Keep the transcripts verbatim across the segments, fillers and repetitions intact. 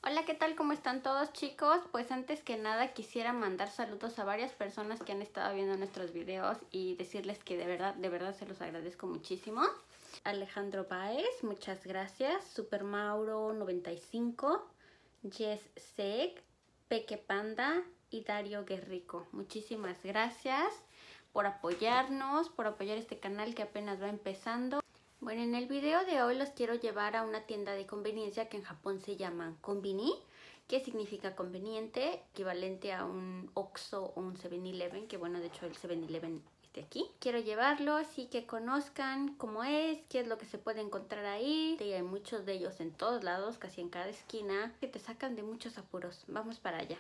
Hola, ¿qué tal? ¿Cómo están todos, chicos? Pues antes que nada quisiera mandar saludos a varias personas que han estado viendo nuestros videos y decirles que de verdad, de verdad se los agradezco muchísimo. Alejandro Baez, muchas gracias. Super Mauro noventa y cinco, Jess Seg, Peque Panda y Dario Guerrico. Muchísimas gracias por apoyarnos, por apoyar este canal que apenas va empezando. Bueno, en el video de hoy los quiero llevar a una tienda de conveniencia que en Japón se llaman Konbini, que significa conveniente, equivalente a un Oxxo o un seven eleven, que bueno, de hecho el seven eleven es de aquí. Quiero llevarlos y que conozcan cómo es, qué es lo que se puede encontrar ahí. Y hay muchos de ellos en todos lados, casi en cada esquina, que te sacan de muchos apuros. Vamos para allá.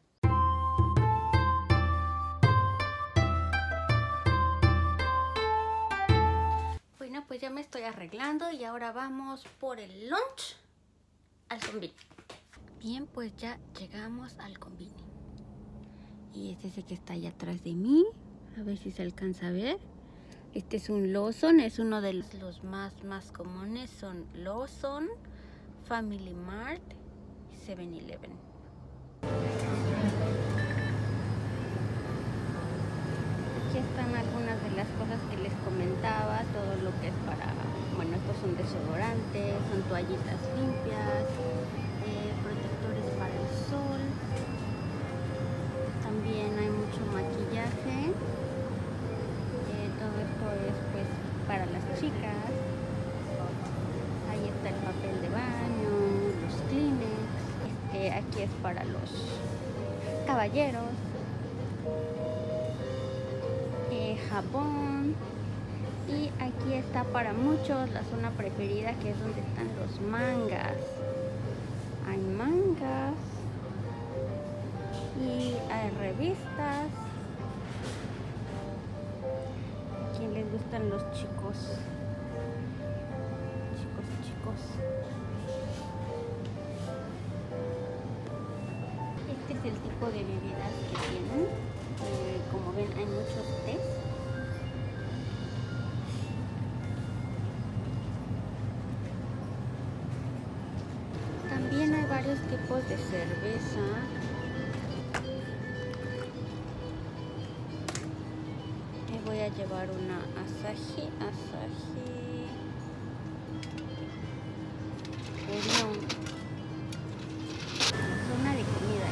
Bueno, pues ya me estoy arreglando y ahora vamos por el lunch al Konbini. Bien, pues ya llegamos al Konbini. Y es ese que está allá atrás de mí. A ver si se alcanza a ver. Este es un Lawson, es uno de los, los más, más comunes. Son Lawson, Family Mart y seven eleven. Aquí están algunas de las cosas que les comentaba, todo lo que es para, bueno, estos son desodorantes, son toallitas limpias, eh, protectores para el sol, también hay mucho maquillaje, eh, todo esto es pues para las chicas, ahí está el papel de baño, los Kleenex, este, aquí es para los caballeros. Jabón, y aquí está para muchos la zona preferida, que es donde están los mangas. Hay mangas y hay revistas. ¿A quién les gustan los chicos? Chicos, chicos. Este es el tipo de bebidas que tienen. Eh, como ven, hay muchos tés. También hay varios tipos de cerveza. Me voy a llevar una Asahi, Asahi Orión. Zona de comida.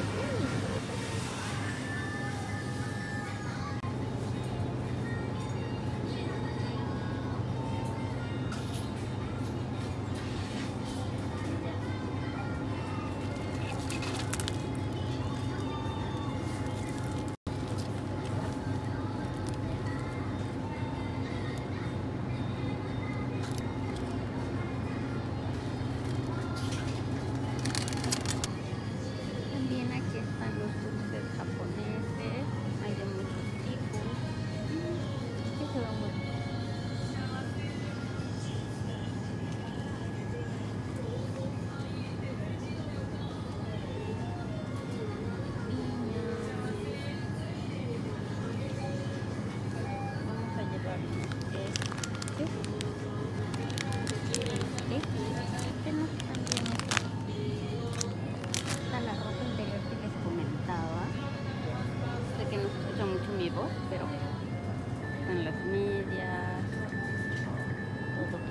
Pero están las medias, todo.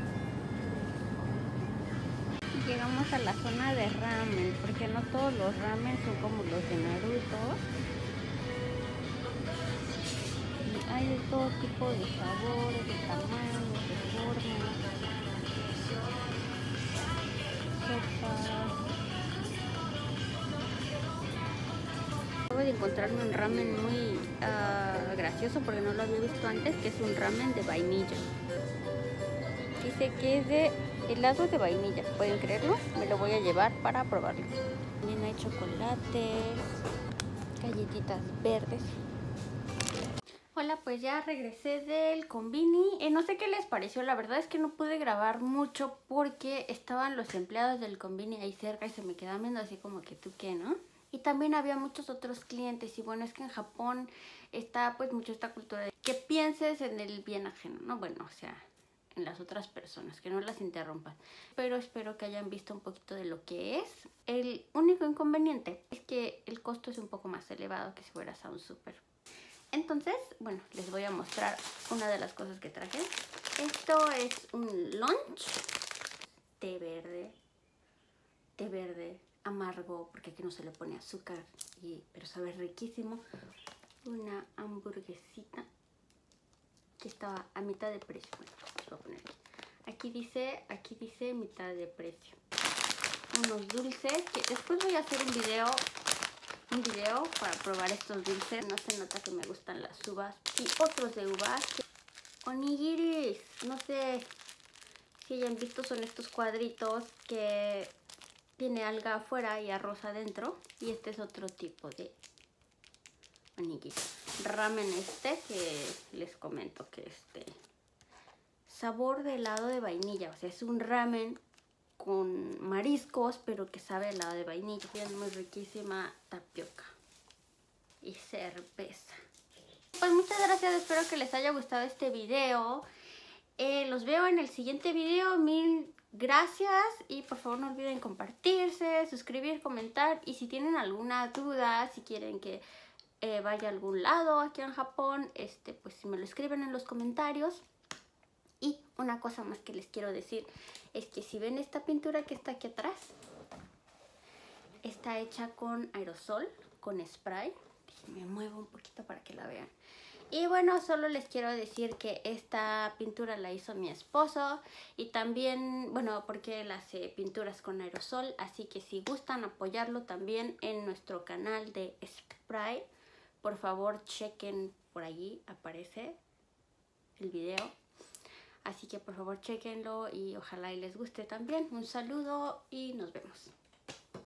Llegamos a la zona de ramen, porque no todos los ramen son como los de Naruto. Y hay de todo tipo de sabores, de tamaños, de formas, sopas. Acabo de encontrarme un ramen muy uh, gracioso porque no lo había visto antes, que es un ramen de vainilla. Dice que es de helado de vainilla, ¿pueden creerlo? Me lo voy a llevar para probarlo. También hay chocolates, galletitas verdes. Hola, pues ya regresé del Konbini. Eh, no sé qué les pareció, la verdad es que no pude grabar mucho porque estaban los empleados del Konbini ahí cerca y se me quedaban viendo así como que tú qué, ¿no? Y también había muchos otros clientes y bueno, es que en Japón está pues mucho esta cultura de que pienses en el bien ajeno, ¿no? Bueno, o sea, en las otras personas, que no las interrumpan. Pero espero que hayan visto un poquito de lo que es. El único inconveniente es que el costo es un poco más elevado que si fueras a un súper. Entonces, bueno, les voy a mostrar una de las cosas que traje. Esto es un lunch, té verde, té verde amargo, porque aquí no se le pone azúcar, y, pero sabe riquísimo. Una hamburguesita que estaba a mitad de precio. Bueno, lo voy a poner aquí. Aquí dice, aquí dice mitad de precio. Unos dulces que después voy a hacer un video, un video para probar estos dulces. No se nota que me gustan las uvas y otros de uvas. Onigiris, no sé si hayan visto, son estos cuadritos que tiene alga afuera y arroz adentro. Y este es otro tipo de onigiri. Ramen este que les comento que este sabor de helado de vainilla, o sea, es un ramen con mariscos pero que sabe a helado de vainilla. Tiene muy riquísima tapioca y cerveza. Pues muchas gracias, espero que les haya gustado este video. Eh, los veo en el siguiente video. Mil gracias y por favor no olviden compartirse, suscribir, comentar, y si tienen alguna duda, si quieren que eh, vaya a algún lado aquí en Japón, este, pues si me lo escriben en los comentarios. Y una cosa más que les quiero decir es que si ven esta pintura que está aquí atrás, está hecha con aerosol, con spray. Me muevo un poquito para que la vean. Y bueno, solo les quiero decir que esta pintura la hizo mi esposo y también, bueno, porque él hace pinturas con aerosol, así que si gustan apoyarlo también en nuestro canal de spray, por favor chequen por allí, aparece el video. Así que por favor chequenlo y ojalá y les guste también. Un saludo y nos vemos.